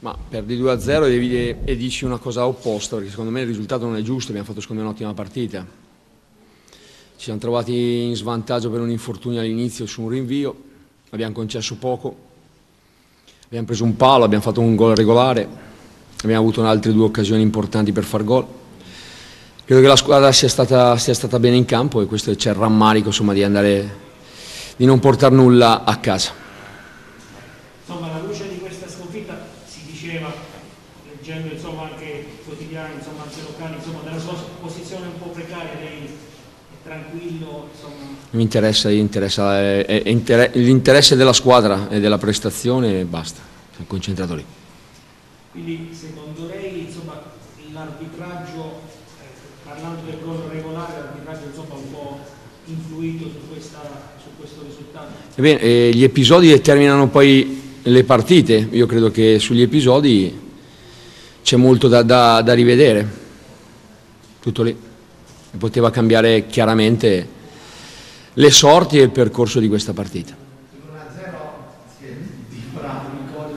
Ma perdi 2-0 e dici una cosa opposta, perché secondo me il risultato non è giusto, abbiamo fatto secondo me un'ottima partita. Ci siamo trovati in svantaggio per un infortunio all'inizio su un rinvio, abbiamo concesso poco, abbiamo preso un palo, abbiamo fatto un gol regolare, abbiamo avuto altre 2 occasioni importanti per far gol. Credo che la squadra sia stata bene in campo e questo c'è il rammarico, insomma, di non portare nulla a casa. Insomma, alla luce di questa sconfitta si diceva, leggendo insomma anche quotidiani, insomma, anche locali, insomma, della sua posizione un po' precaria, lei è tranquillo, insomma. Mi interessa l'interesse della squadra e della prestazione e basta, sono concentrato lì. Quindi secondo lei, insomma, l'arbitraggio, parlando del gol regolare, l'arbitraggio insomma un po' influito su questo risultato? Ebbene, gli episodi determinano poi le partite, io credo che sugli episodi c'è molto da rivedere, tutto lì, poteva cambiare chiaramente le sorti e il percorso di questa partita. Con 1-0 si è divorato il gol,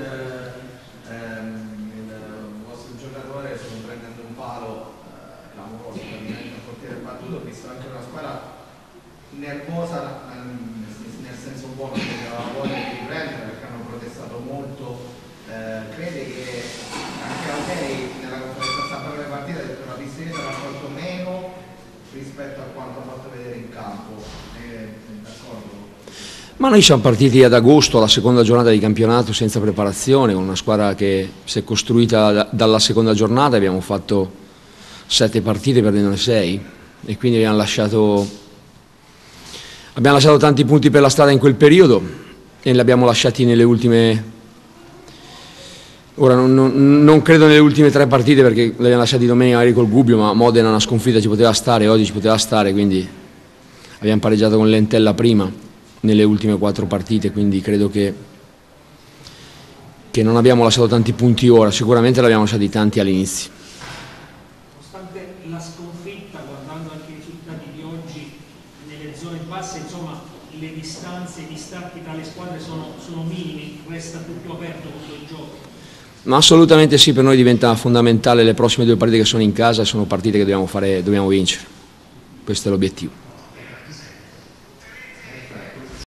il vostro giocatore prendendo un palo clamoroso, il portiere battuto, ho visto anche una squadra nervosa nel senso buono, che aveva voglia di riprendere perché hanno protestato molto. Crede che anche a lei nella conferenza stampa delle partite ha detto che la Pistoiese ha raccolto meno rispetto a quanto ha fatto vedere in campo? Ma noi siamo partiti ad agosto, alla seconda giornata di campionato, senza preparazione, con una squadra che si è costruita dalla seconda giornata. Abbiamo fatto 7 partite perdendone 6 e quindi abbiamo lasciato tanti punti per la strada in quel periodo e li abbiamo lasciati nelle ultime. Ora non credo nelle ultime 3 partite perché le abbiamo lasciati domenica magari col Gubbio, ma Modena una sconfitta ci poteva stare, oggi ci poteva stare, quindi abbiamo pareggiato con l'Entella prima nelle ultime 4 partite, quindi credo che non abbiamo lasciato tanti punti ora, sicuramente l'abbiamo lasciati tanti all'inizio. Nonostante la sconfitta, guardando anche i risultati di oggi nelle zone basse, insomma le distanze, i distacchi tra le squadre sono minimi, resta tutto aperto contro il gioco. Ma assolutamente sì, per noi diventa fondamentale le prossime 2 partite che sono in casa, sono partite che dobbiamo vincere, questo è l'obiettivo.